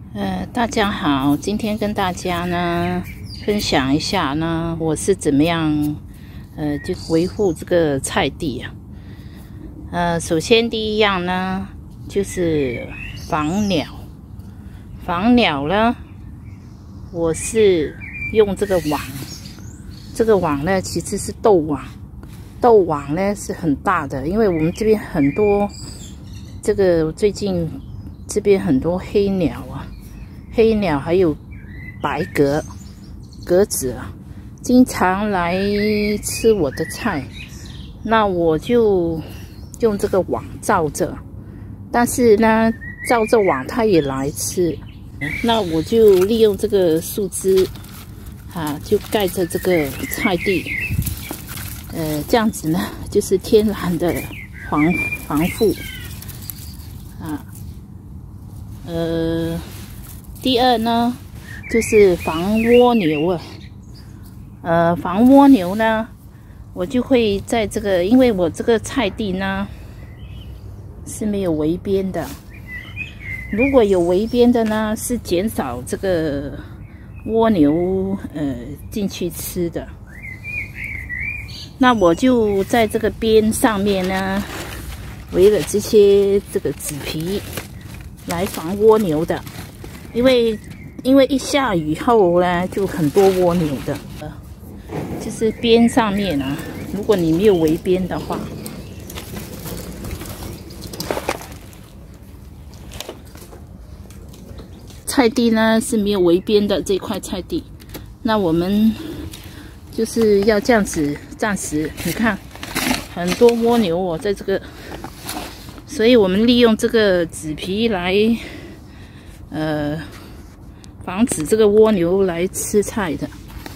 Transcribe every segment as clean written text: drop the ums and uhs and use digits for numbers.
大家好，今天跟大家呢分享一下呢，我是怎么样就维护这个菜地啊。首先第一样呢就是防鸟。防鸟呢，我是用这个网，这个网呢其实是豆网，豆网呢是很大的，因为我们这边很多这个最近这边很多黑鸟啊。黑鸟还有白鸽子啊，经常来吃我的菜，那我就用这个网罩着，但是呢，罩着网它也来吃，那我就利用这个树枝啊，就盖着这个菜地，这样子呢，就是天然的防护啊，第二呢，就是防蜗牛啊。防蜗牛呢，我就会在这个，因为我这个菜地呢是没有围边的。如果有围边的呢，是减少这个蜗牛进去吃的。那我就在这个边上面呢，围了这个纸皮来防蜗牛的。因为一下雨后呢，就很多蜗牛的，就是边上面啊，如果你没有围边的话，菜地呢是没有围边的这块菜地，那我们就是要这样子，暂时你看很多蜗牛哦，在这个，所以我们利用这个纸皮来。防止这个蜗牛来吃菜的。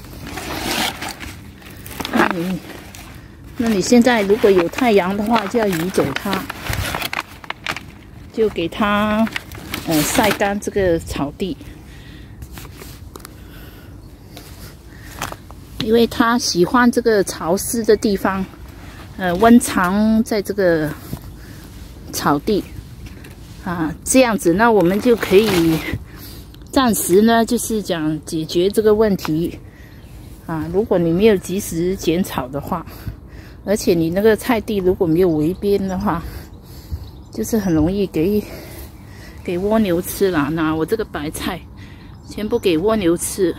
那你现在如果有太阳的话，就要移走它，就给它晒干这个草地，因为它喜欢这个潮湿的地方，温藏在这个草地。这样子，那我们就可以暂时呢，就是讲解决这个问题啊。如果你没有及时剪草的话，而且你那个菜地如果没有围边的话，就是很容易给蜗牛吃了。那我这个白菜全部给蜗牛吃，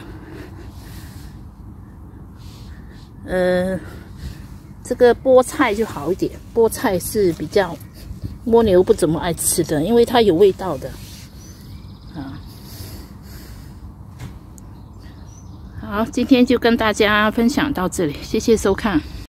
这个菠菜就好一点，菠菜是比较。蜗牛不怎么爱吃的，因为它有味道的。好，今天就跟大家分享到这里，谢谢收看。